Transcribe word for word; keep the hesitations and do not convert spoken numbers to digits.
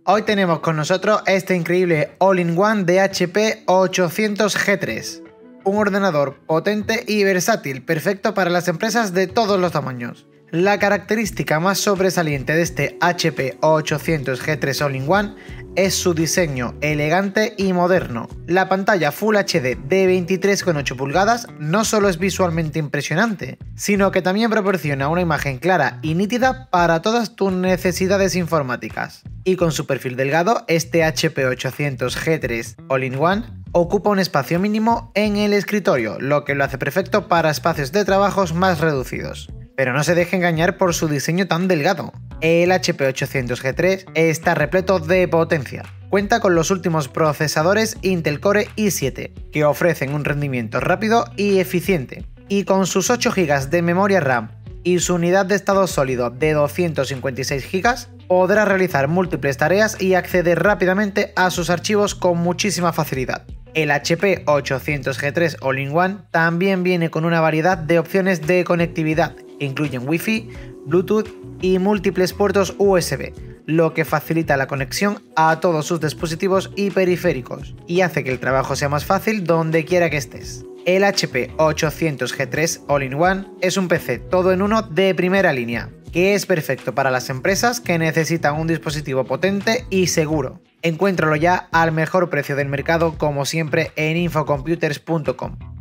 Hoy tenemos con nosotros este increíble All-in-One de H P ochocientos G tres, un ordenador potente y versátil, perfecto para las empresas de todos los tamaños. La característica más sobresaliente de este H P ochocientos G tres All-in-One es su diseño elegante y moderno. La pantalla Full H D de veintitrés coma ocho pulgadas no solo es visualmente impresionante, sino que también proporciona una imagen clara y nítida para todas tus necesidades informáticas. Y con su perfil delgado, este H P ochocientos G tres All-in-One ocupa un espacio mínimo en el escritorio, lo que lo hace perfecto para espacios de trabajos más reducidos. Pero no se deje engañar por su diseño tan delgado. El H P ochocientos G tres está repleto de potencia. Cuenta con los últimos procesadores Intel Core i siete, que ofrecen un rendimiento rápido y eficiente. Y con sus ocho gigas de memoria RAM y su unidad de estado sólido de doscientos cincuenta y seis gigas, podrá realizar múltiples tareas y acceder rápidamente a sus archivos con muchísima facilidad. El H P ochocientos G tres All-in-One también viene con una variedad de opciones de conectividad. Incluyen Wi-Fi, Bluetooth y múltiples puertos U S B, lo que facilita la conexión a todos sus dispositivos y periféricos y hace que el trabajo sea más fácil donde quiera que estés. El H P ochocientos G tres All-in-One es un P C todo en uno de primera línea, que es perfecto para las empresas que necesitan un dispositivo potente y seguro. Encuéntralo ya al mejor precio del mercado, como siempre, en infocomputers punto com.